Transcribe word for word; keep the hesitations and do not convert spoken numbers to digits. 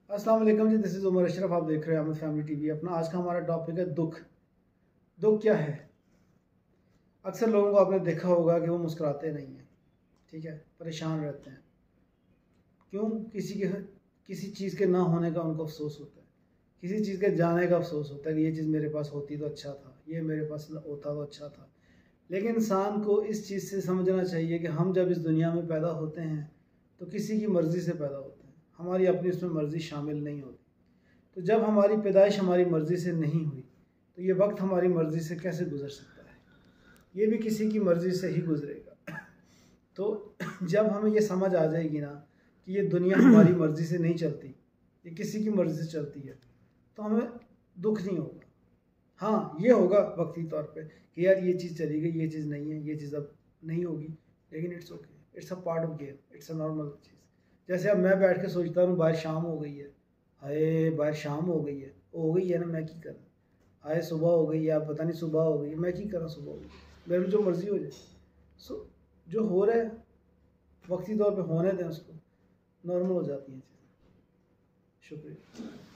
अस्सलाम वालेकुम जी, दिस इज़ उमर अशरफ। आप देख रहे हैं अहमद फैमिली टीवी। अपना आज का हमारा टॉपिक है दुख। दुख क्या है? अक्सर लोगों को आपने देखा होगा कि वो मुस्कुराते नहीं हैं, ठीक है, परेशान रहते हैं। क्यों? किसी के किसी चीज़ के ना होने का उनको अफसोस होता है, किसी चीज़ के जाने का अफसोस होता है कि ये चीज़ मेरे पास होती तो अच्छा था, ये मेरे पास होता तो अच्छा था। लेकिन इंसान को इस चीज़ से समझना चाहिए कि हम जब इस दुनिया में पैदा होते हैं तो किसी की मर्ज़ी से पैदा होते हैं, हमारी अपनी उसमें मर्ज़ी शामिल नहीं होती। तो जब हमारी पैदाइश हमारी मर्ज़ी से नहीं हुई तो ये वक्त हमारी मर्ज़ी से कैसे गुज़र सकता है? ये भी किसी की मर्ज़ी से ही गुज़रेगा। तो जब हमें ये समझ आ जाएगी ना कि ये दुनिया हमारी मर्ज़ी से नहीं चलती, ये किसी की मर्ज़ी से चलती है, तो हमें दुख नहीं होगा। हाँ, ये होगा वक्ती तौर पे कि यार ये चीज़ चली गई, ये चीज़ नहीं है, ये चीज़ अब नहीं होगी, लेकिन it's okay, it's a part of game, it's a normal चीज़। जैसे अब मैं बैठ के सोचता हूँ बाहर शाम हो गई है, हाय बाहर शाम हो गई है, हो गई है ना, मैं की करा, हाय सुबह हो गई है, पता नहीं सुबह हो गई है, मैं की करा, सुबह हो गई, मेरी जो मर्ज़ी हो जाए। सो जो हो रहा है वक्ती तौर पे होने दें, उसको नॉर्मल हो जाती हैं चीज़ें। शुक्रिया।